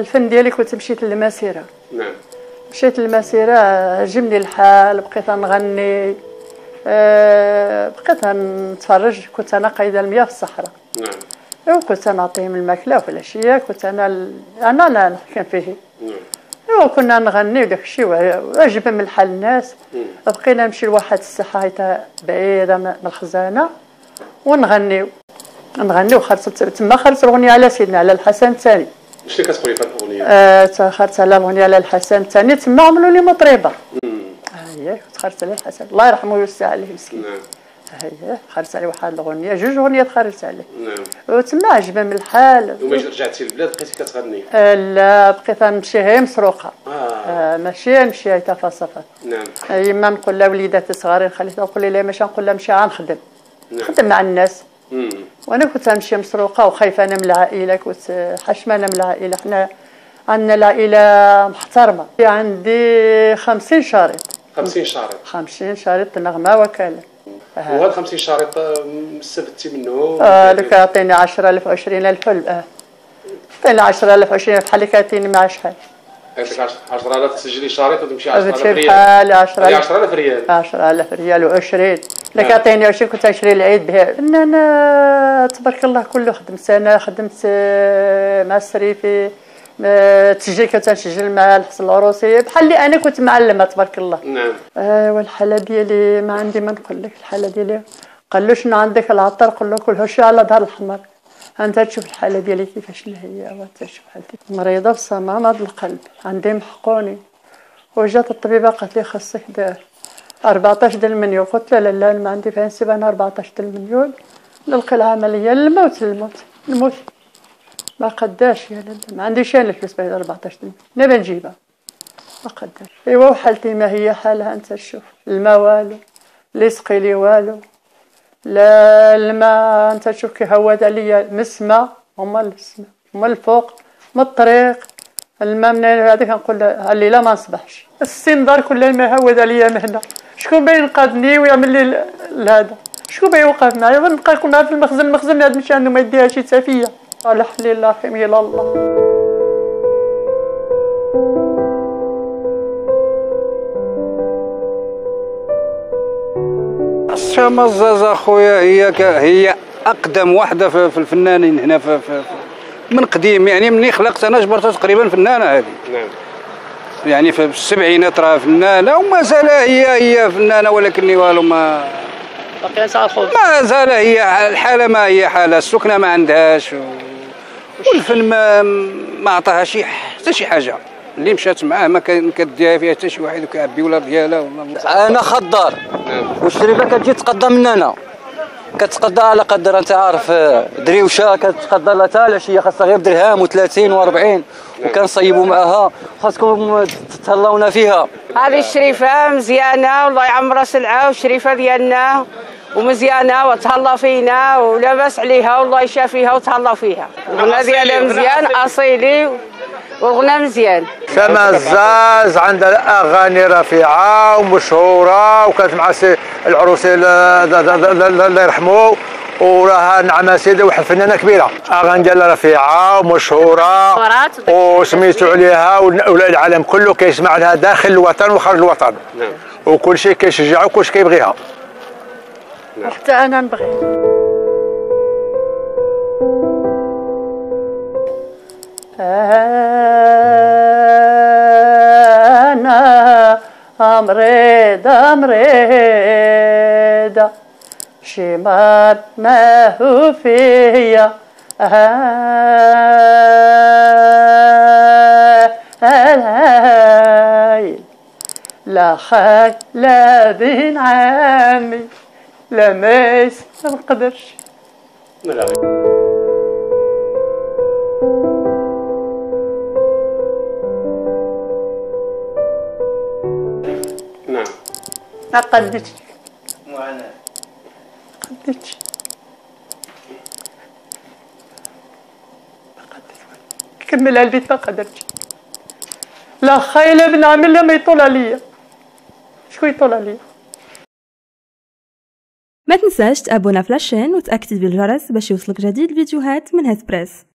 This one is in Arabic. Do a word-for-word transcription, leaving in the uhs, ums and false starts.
الفن ديالي كنت مشيت للمسيره. نعم. مشيت للمسيره عجبني الحال، بقيت نغني، أه بقيت نتفرج. كنت انا قايده المياه في الصحراء. نعم. وكنت نعطيهم الماكله وفي العشيه كنت انا ال... انا انا كان فيه. نعم. وكنا نغني وداك الشيء وعجب من الحال الناس. بقينا نمشي لواحد الساحه حيت بعيده من الخزانه ونغنيو نغنيو خرجت تما خرجت الاغنيه على سيدنا على الحسن الثاني. شنو كتقولي في الاغنيه؟ اه خرجت على الاغنيه على الحسن الثاني تما عملوا لي مطربه. هي خرجت على الحسن الله يرحمه ويوسع عليه مسكين. نعم. هي خرجت عليه واحد الاغنيه جوج اغنيات خرجت عليه. نعم. وتما عجبه من الحال. وما رجعتي للبلاد بقيتي كتغني؟ آه لا بقيت نمشي غير مسروقه. اه, آه ماشي نمشي حتى فصفات. نعم. يما نقول لها وليدات صغارين خليتها نقول لها ماشي نقول لها نمشي غنخدم. نعم. نخدم مع الناس. امم وانا كنت نمشي مسروقه وخايفه انا من العائله، كنت حشمانه من العائله. حنا عندنا العائله محترمه. عندي خمسين شريط. خمسين شريط. خمسين شريط نغمه وكاله. وهاد خمسين شريط استفدتي منه؟ اه اللي كيعطيني عشرة آلاف عشرين ألف. اه عطيني عشرة آلاف عشرين ألف بحال اللي كيعطيني مع شحال. عطيك عشرة آلاف تسجلي شريط وتمشي عشرة آلاف ريال. بحال عشرة آلاف ريال. عشرة آلاف ريال وعشرين. اللي كيعطيني عشرين كنت نشري العيد بها. انا تبارك الله كله خدمت. انا خدمت مع السريفي، تسجيل كنت نسجل مع الحسن العروسي بحال اللي انا كنت معلمه تبارك الله. نعم. ايوا الحاله ديالي ما عندي ما نقول لك. الحاله ديالي قال له شنو عندك العطر؟ قال له كلها شي على ظهر الحمر. انت تشوف الحاله ديالي كيفاش هي وانت تشوف حالتي مريضه بصمام القلب، عندي محقوني. وجات الطبيبه قالت لي خاصك دار أربعطاش د المليون. قلت لها لا لا ما عندي فيها نسيب انا أربعطاش د المليون نلقي العمليه للموت للموت نموت ما قداش يا لاله. ما عنديش انا الفلوس بهذا أربعطاش د المليون نبى نجيبها ما قداش. ايوا وحالتي ما هي حالها انت تشوف. الماء والو، لا يسقي لي والو، لا الماء انت تشوف كي هود عليا من السماء هما السماء هما الفوق من الطريق. الماء من هذيك نقول الليله ما نصبحش. السندار كل الماء هود عليا من هنا. شكون باين ينقذني ويعمل لي هذا؟ شكون باين يوقف معايا؟ نبقى كنا في المخزن المخزن هذا مشى عنده ما يديها شي تافيه. على حلي الله خيمي الى الله. الشامة الزازا خويا هي هي اقدم وحده في الفنانين هنا في, في, في من قديم. يعني مني خلقت انا جبرتها تقريبا فنانه هذه. نعم. يعني في السبعينات راه فنانه وما زال هي هي فنانه، ولكن والو ما باقي تعرفوا ما زال هي الحاله ما هي حاله. السكنه ما عندهاش و... والفن ما ما عطاها شي حتى شي حاجه. اللي مشات معاه ما كديها فيها حتى شي واحد وكيعبي ولا ديالها والله. انا خضار والشريفه كتجي تقضى من هنا، كتقضى على قدر انت عارف دريوشه كتقضى لها حتى العشيه خاصها غير بدرهم وثلاثين وأربعين وكنصيبوا معها. خاصكم تهلاونا فيها. هذه الشريفه مزيانه والله يعمرها سلعه والشريفه ديالنا ومزيانه وتهلا فينا ولاباس عليها والله يشافيها وتهلا فيها. الغنى ديالها مزيان اصيلي والغنى مزيان. سما الزاز عندها اغاني رفيعه ومشهوره وكانت مع العروسي الله يرحمه وراها نعمه سيدي واحد فنانه كبيره. اغاني ديالها رفيعه ومشهوره وسميتو عليها والعالم كله كيسمع لها داخل الوطن وخارج الوطن. نعم. وكل شيء كيشجعها وكل شيء كيبغيها. حتى انا نبغي. أنا مريضة مريضة شي مرض ما هو فيا. لا خال لا بن عمي لا ماس ما نقدرش. نعم. ما قدتش. معاناة. قدتش. ما قدتش. كمل على البيت ما قدرتش. لا خايله بن عامل لا ما يطول عليا. شكون يطول عليا؟ ما تنساش تابونا في لاشين وتأكد بالجرس باش يوصلك جديد الفيديوهات من هاد بريس.